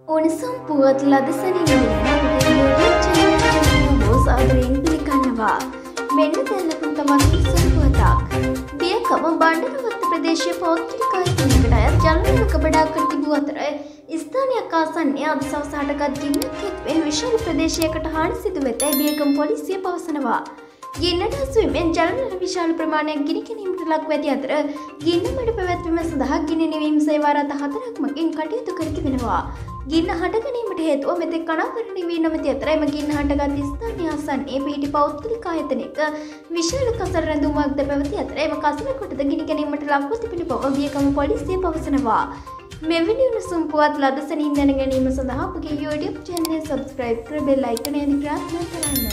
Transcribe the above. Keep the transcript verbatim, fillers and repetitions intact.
උණුසුම් පුවත් ලද සැනින් බෝසාදරයෙන් පිළිගන්නවා. මෙන්න දැල්ලපුන් තමත් උණුසුම් පුවතක්. බියකම බණ්ඩරවත්ත ප්‍රදේශයේ පෞද්ගලික ආයතනයකට අයත් ජලනල කබඩාකට තිබූ අතර ස්ථානයක් ආසන්නයේ අද සවස හටගත් ගින්නක් හේතුවෙන් විශාල ප්‍රදේශයකට හානි සිදු වෙතැයි බියකම පොලිසිය පවසනවා. ගින්නට හසුවීමෙන් ජලනල විශාල ප්‍රමාණයක් ගිනි ගැනීමට ලක්ව ඇති අතර ගින්න මඩ පැවැත්වීම සඳහා ගිනි නිවීම සේවා රථ හතරක් මගින් කටයුතු කර තිබෙනවා. ගින්න හට ගැනීමට හේතුව මෙතෙක් අනාවරණය වී නොමැති අතර එම ගින්න හටගත් ස්ථානය ආසන්නයේ පිහිටි පෞද්ගලික ආයතනයක විශාල කසල රැඳුමක්ද පැවති අතර එම කසල කොටද ගිනි ගැනීමට ලක්ව තිබෙන බව බියකම පොලිසිය පවසනවා. මෙවැනි උණුසුම් පුවත් ලද සැනින් දැන ගැනීම සඳහා අපගේ YouTube channel subscribe කර බෙල් අයිකනය ප්‍රාර්ථනා කරන්න.